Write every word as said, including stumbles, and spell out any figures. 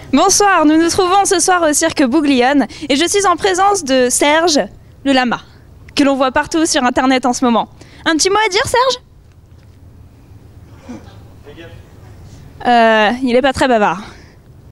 Bonsoir, nous nous trouvons ce soir au cirque Bouglione et je suis en présence de Serge, le lama, que l'on voit partout sur internet en ce moment. Un petit mot à dire, Serge? Euh, il est pas très bavard.